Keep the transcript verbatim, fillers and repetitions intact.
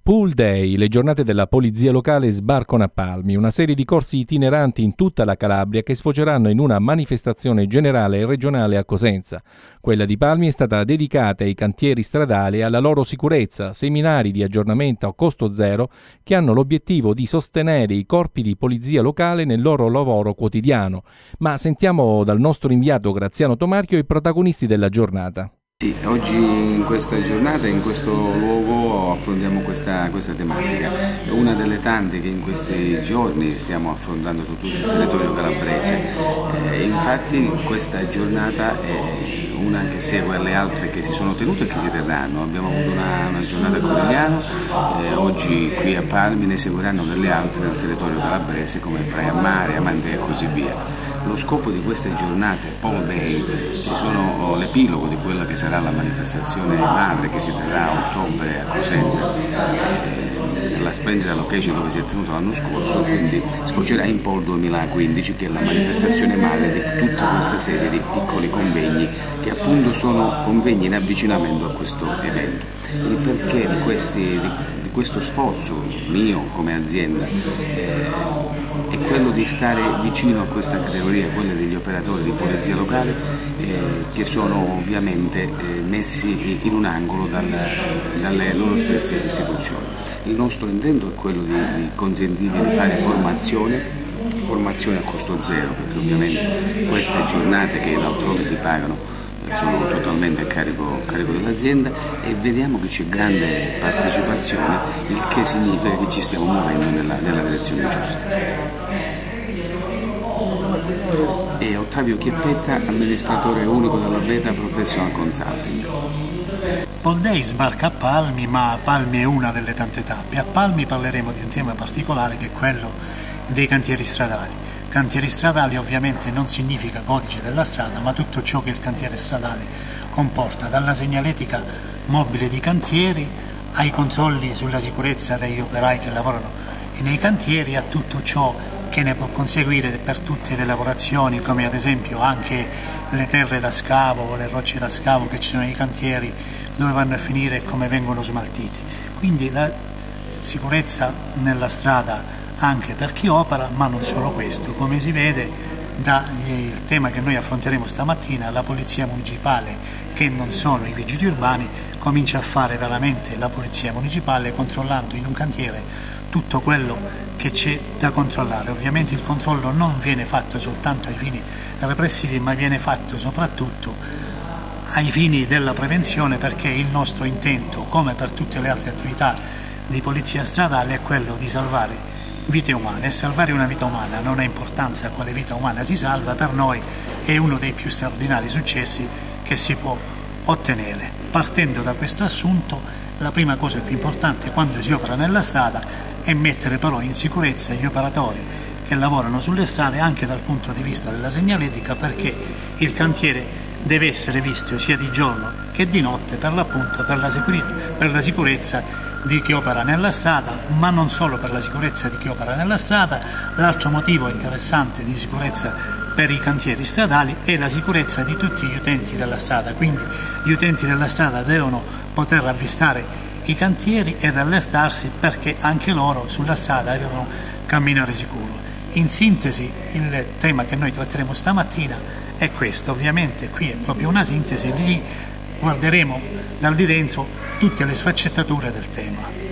Pool Day, le giornate della polizia locale sbarcano a Palmi, una serie di corsi itineranti in tutta la Calabria che sfoceranno in una manifestazione generale e regionale a Cosenza. Quella di Palmi è stata dedicata ai cantieri stradali e alla loro sicurezza, seminari di aggiornamento a costo zero che hanno l'obiettivo di sostenere i corpi di polizia locale nel loro lavoro quotidiano. Ma sentiamo dal nostro inviato Graziano Tomarchio i protagonisti della giornata. Sì, oggi in questa giornata, in questo luogo affrontiamo questa, questa tematica, una delle tante che in questi giorni stiamo affrontando su tutto il territorio calabrese. Eh, infatti questa giornata è una che segue alle altre che si sono tenute e che si terranno. Abbiamo avuto una, una giornata a Corigliano, eh, oggi qui a Palmi ne seguiranno delle altre nel territorio calabrese come Praia Mare, Amante e così via. Lo scopo di queste giornate, Pool Day, che sono l'epilogo di quella che sarà la manifestazione madre che si terrà a ottobre a Cosenza, eh, nella splendida location dove si è tenuto l'anno scorso, quindi sfocerà in Pool duemilaquindici, che è la manifestazione madre di tutta questa serie di piccoli convegni che appunto sono convegni in avvicinamento a questo evento. Il perché di, questi, di, di questo sforzo mio come azienda eh, è quello di stare vicino a questa categoria, quella degli operatori di polizia locale, eh, che sono ovviamente eh, messi in un angolo dal, dalle loro stesse istituzioni. Il nostro intento è quello di consentirgli di fare formazione, formazione a costo zero, perché ovviamente queste giornate che altrove si pagano sono totalmente a carico, a carico dell'azienda, e vediamo che c'è grande partecipazione, il che significa che ci stiamo muovendo nella, nella direzione giusta. E Ottavio Chiappetta, amministratore unico della Beta Professional Consulting. Pool Day sbarca a Palmi, ma Palmi è una delle tante tappe. A Palmi parleremo di un tema particolare che è quello dei cantieri stradali. Cantieri stradali ovviamente non significa codice della strada, ma tutto ciò che il cantiere stradale comporta, dalla segnaletica mobile di cantieri ai controlli sulla sicurezza degli operai che lavorano nei cantieri, a tutto ciò che ne può conseguire per tutte le lavorazioni, come ad esempio anche le terre da scavo o le rocce da scavo che ci sono nei cantieri, dove vanno a finire e come vengono smaltiti. Quindi la sicurezza nella strada anche per chi opera, ma non solo questo. Come si vede dal tema che noi affronteremo stamattina, la polizia municipale, che non sono i vigili urbani, comincia a fare veramente la polizia municipale, controllando in un cantiere tutto quello che c'è da controllare. Ovviamente il controllo non viene fatto soltanto ai fini repressivi, ma viene fatto soprattutto ai fini della prevenzione, perché il nostro intento, come per tutte le altre attività di polizia stradale, è quello di salvare vite umane, e salvare una vita umana non ha importanza quale vita umana si salva, per noi è uno dei più straordinari successi che si può ottenere. Partendo da questo assunto, la prima cosa più importante quando si opera nella strada è mettere però in sicurezza gli operatori che lavorano sulle strade, anche dal punto di vista della segnaletica, perché il cantiere deve essere visto sia di giorno che di notte, per l'appunto per la, per la sicurezza di chi opera nella strada, ma non solo per la sicurezza di chi opera nella strada. L'altro motivo interessante di sicurezza per i cantieri stradali è la sicurezza di tutti gli utenti della strada, quindi gli utenti della strada devono poter avvistare i cantieri ed allertarsi, perché anche loro sulla strada devono camminare sicuro. In sintesi, il tema che noi tratteremo stamattina è questo. Ovviamente qui è proprio una sintesi, lì guarderemo dal di dentro tutte le sfaccettature del tema.